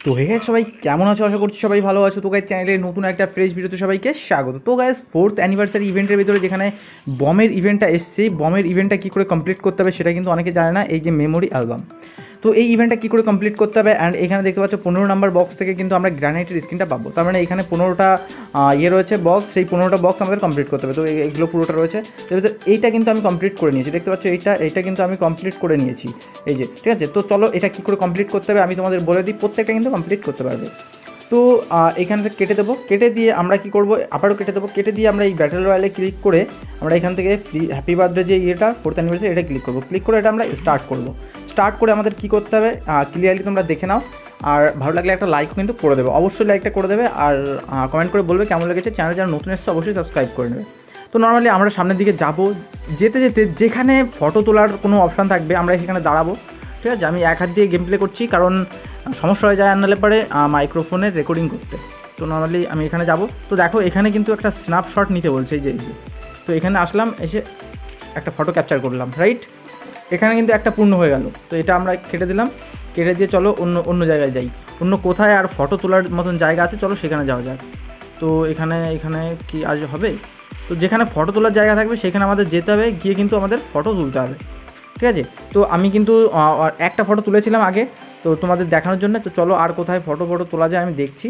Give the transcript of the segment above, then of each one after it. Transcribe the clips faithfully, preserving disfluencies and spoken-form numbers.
তো hey guys সবাই কেমন আছো? আশা করছি সবাই ভালো আছো। তো গাইস চ্যানেলের নতুন একটা ফ্রেশ ভিডিওতে সবাইকে স্বাগত। তো গাইস ফোর্থ অ্যানিভার্সারি ইভেন্টের ভিতরে যেখানে বমের ইভেন্টটা এসছে, বমের ইভেন্টটা কী করে কমপ্লিট করতে হবে সেটা কিন্তু অনেকে জানে না। এই যে মেমোরি অ্যালবাম, তো এই ইভেন্টটা কী করে কমপ্লিট করতে হবে, অ্যান্ড এখানে দেখতে পাচ্ছ পনেরো নাম্বার বক্স থেকে কিন্তু আমরা গ্রানাইটের স্ক্রিনটা পাবো। তার মানে এখানে পনেরোটা ইয়ে রয়েছে বক্স, সেই পনেরোটা বক্স আমাদের কমপ্লিট করতে হবে। তো এগুলো পুরোটা রয়েছে, তো এইটা কিন্তু আমি কমপ্লিট করে নিয়েছি। দেখতে পাচ্ছ এইটা এইটা কিন্তু আমি কমপ্লিট করে নিয়েছি, এই যে ঠিক আছে। তো চলো এটা কী করে কমপ্লিট করতে হবে আমি তোমাদের বলে দিই, প্রত্যেকটা কিন্তু কমপ্লিট করতে পারবে। তো এখান থেকে কেটে দেবো, কেটে দিয়ে আমরা কি করব, আবারও কেটে দেবো, কেটে দিয়ে আমরা এই ব্যাটেল রয়্যালে ক্লিক করে আমরা এখান থেকে ফ্রি হ্যাপি বার্থডে যে ইয়েটা ফোর্থ অ্যানিভার্সারি এটা ক্লিক করবো। ক্লিক করে এটা আমরা স্টার্ট করবো। স্টার্ট করে আমাদের কী করতে হবে ক্লিয়ারলি তোমরা দেখে নাও, আর ভালো লাগলে একটা লাইক কিন্তু করে দেবে, অবশ্যই লাইকটা করে দেবে, আর কমেন্ট করে বলবে কেমন লেগেছে। চ্যানেল যারা নতুন এসছে অবশ্যই সাবস্ক্রাইব করে নেবে। তো নর্মালি আমরা সামনের দিকে যাব, যেতে যেতে যেখানে ফটো তোলার কোনো অপশান থাকবে আমরা সেখানে দাঁড়াবো, ঠিক আছে। আমি এক হাত দিয়ে গেম প্লে করছি কারণ সমস্যা হয়ে যায় আনলে পরে মাইক্রোফোনের রেকর্ডিং করতে। তো নর্মালি আমি এখানে যাব। তো দেখো এখানে কিন্তু একটা স্ন্যাপশট নিতে বলছে, এই যে এই যে। তো এখানে আসলাম, এসে একটা ফটো ক্যাপচার করলাম, রাইট। এখানে কিন্তু একটা পূর্ণ হয়ে গেল। তো এটা আমরা কেটে দিলাম, কেটে দিয়ে চলো অন্য অন্য জায়গায় যাই। অন্য কোথায় আর ফটো তোলার মতন জায়গা আছে চলো সেখানে যাওয়া যাক। তো এখানে এখানে কি আজ হবে, তো যেখানে ফটো তোলার জায়গা থাকবে সেখানে আমাদের যেতে হবে, গিয়ে কিন্তু আমাদের ফটো তুলতে হবে, ঠিক আছে। তো আমি কিন্তু একটা ফটো তুলেছিলাম আগে, তো তোমাদের দেখানোর জন্য। তো চলো আর কোথায় ফটো ফটো তোলা যায় আমি দেখছি।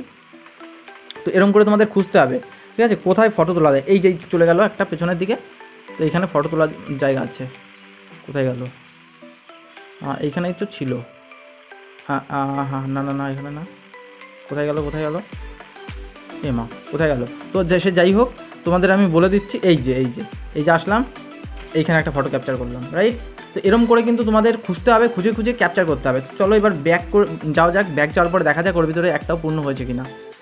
তো এরকম করে তোমাদের খুঁজতে হবে, ঠিক আছে, কোথায় ফটো তোলা যায়। এই যে চলে গেল একটা পেছনের দিকে, তো এইখানে ফটো তোলার জায়গা আছে। কোথায় গেল? হ্যাঁ এইখানেই তো ছিল। হ্যাঁ হ্যাঁ না না না এখানে না। কোথায় গেল কোথায় গেল এ মা, কোথায় গেল? তো সে যাই হোক, তোমাদের আমি বলে দিচ্ছি। এই যে এই যে এই যে আসলাম, এইখানে একটা ফটো ক্যাপচার করলাম, রাইট। তো এরকম করে কিন্তু তোমাদের খুঁজতে হবে, খুঁজে খুঁজে ক্যাপচার করতে হবে। চলো এবার ব্যাক করে যাওয়া যাক। ব্যাক যাওয়ার পরে দেখা যাক ওর ভিতরে একটাও পূর্ণ হয়েছে কিনা।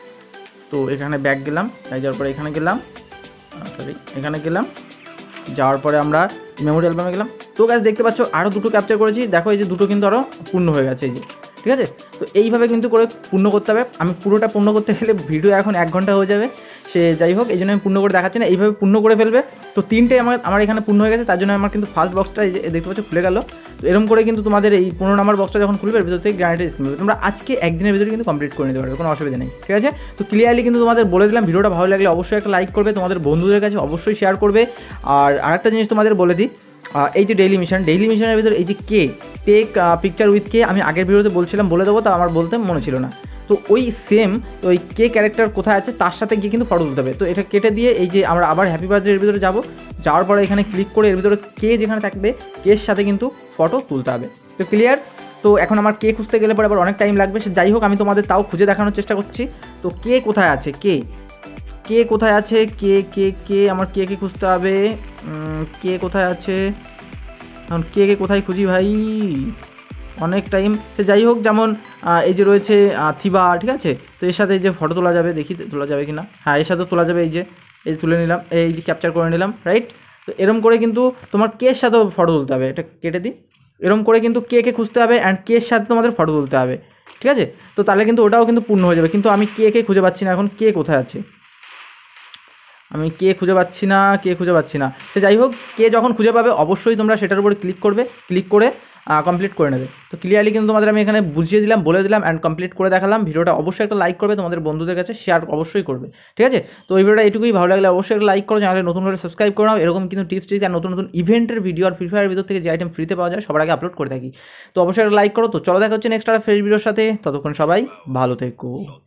তো এখানে ব্যাক গেলাম, ব্যাক যাওয়ার পরে এখানে গেলাম, সরি এখানে গেলাম, যাওয়ার পরে আমরা মেমোরি অ্যালবামে গেলাম। তো গাইস দেখতে পাচ্ছ আরও দুটো ক্যাপচার করেছি, দেখো এই যে দুটো কিন্তু আরও পূর্ণ হয়ে গেছে, এই যে ঠিক আছে। তো এইভাবে কিন্তু করে পূর্ণ করতে হবে। আমি পুরোটা পূর্ণ করতে গেলে ভিডিও এখন এক ঘন্টা হয়ে যাবে, সে যাই হোক এই জন্য আমি পূর্ণ করে দেখাচ্ছি না। এইভাবে পূর্ণ করে ফেলবে। তো তিনটে আমার আমার এখানে পূর্ণ হয়ে গেছে, তার জন্য আমার কিন্তু ফার্স্ট বক্সটা এই যে দেখতে পাচ্ছ খুলে গেল। তো এরকম করে কিন্তু তোমাদের এই পনেরো নাম্বার বক্সটা যখন খুলবে এর ভিতর থেকে গ্রানাইটের স্ক্রিন হবে। তোমরা আজকে একদিনের ভিতরে কিন্তু কমপ্লিট করে নিতে পারবে, কোনো অসুবিধা নেই, ঠিক আছে। তো ক্লিয়ারলি কিন্তু তোমাদের বলে দিলাম। ভিডিওটা ভালো লাগলে অবশ্যই একটা লাইক করবে, তোমাদের বন্ধুদের কাছে অবশ্যই শেয়ার করবে। আর আরেকটা জিনিস তোমাদের বলে দিই, এই যে ডেইলি মিশন, ডেইলি মিশনের ভিতরে এই যে কে টেক পিকচার উইথ কে, আমি আগের ভিডিওতে বলছিলাম বলে দেবো, তা আমার বলতে মনে ছিল না। তো ওই সেম ওই কে ক্যারেক্টার কোথায় আছে তার সাথে গিয়ে কিন্তু ফটো তুলতে হবে। তো এটা কেটে দিয়ে এই যে আমরা আবার হ্যাপি বার্থডে এর ভিতরে যাবো, যাওয়ার পরে এখানে ক্লিক করে এর ভিতরে কে যেখানে থাকবে কের সাথে কিন্তু ফটো তুলতে হবে। তো ক্লিয়ার। তো এখন আমার কে খুঁজতে গেলে পরে আবার অনেক টাইম লাগবে, সে যাই হোক আমি তোমাদের তাও খুঁজে দেখানোর চেষ্টা করছি। তো কে কোথায় আছে, কে কে কোথায় আছে, কে কে কে আমার কে কে খুঁজতে হবে, কে কোথায় আছে এখন, কে কে কোথায় খুঁজি ভাই, অনেক টাইম। সে যাই হোক, যেমন এই যে রয়েছে থিবা, ঠিক আছে। তো এর সাথে এই যে ফটো তোলা যাবে, দেখি তোলা যাবে কি না। হ্যাঁ এর সাথে তোলা যাবে, এই যে এই যে তুলে নিলাম, এই যে ক্যাপচার করে নিলাম, রাইট। তো এরম করে কিন্তু তোমার কের সাথেও ফটো তুলতে হবে, এটা কেটে দিই। এরম করে কিন্তু কে কে খুঁজতে হবে অ্যান্ড কের সাথে তোমাদের ফটো তুলতে হবে, ঠিক আছে। তো তাহলে কিন্তু ওটাও কিন্তু পূর্ণ হয়ে যাবে। কিন্তু আমি কে কে খুঁজে পাচ্ছি না এখন, কে কোথায় আছে আমি কে খুঁজে পাচ্ছি না, কে খুঁজে পাচ্ছি না। সে যাই হোক, কে যখন খুঁজে পাবে অবশ্যই তোমরা সেটার উপরে ক্লিক করবে, ক্লিক করে কমপ্লিট করে নেবে। তো ক্লিয়ারলি কিন্তু তোমাদের আমি এখানে বুঝিয়ে দিলাম, বলে দিলাম অ্যান্ড কমপ্লিট করে দেখালাম। ভিডিওটা অবশ্যই একটা লাইক করবে, তোমাদের বন্ধুদের কাছে শেয়ার অবশ্যই করবে, ঠিক আছে। তো এই ভিডিওটা এটুকুই, ভালো লাগলে অবশ্যই একটা লাইক করো, চ্যানেলে নতুন করে সাবস্ক্রাইব করে নাও। এরকম কিন্তু টিপস টিপস আর নতুন নতুন ইভেন্টের ভিডিও আর ফ্রি ফায়ারের ভিতর থেকে যে আইটেম ফ্রিতে পাওয়া যায় সবার আগে আপলোড করে থাকি। তো অবশ্যই একটা লাইক করো। তো চলো দেখা হচ্ছে নেক্সট একটা ফ্রেশ ভিডিওর সাথে, ততক্ষণ সবাই ভালো থেকো।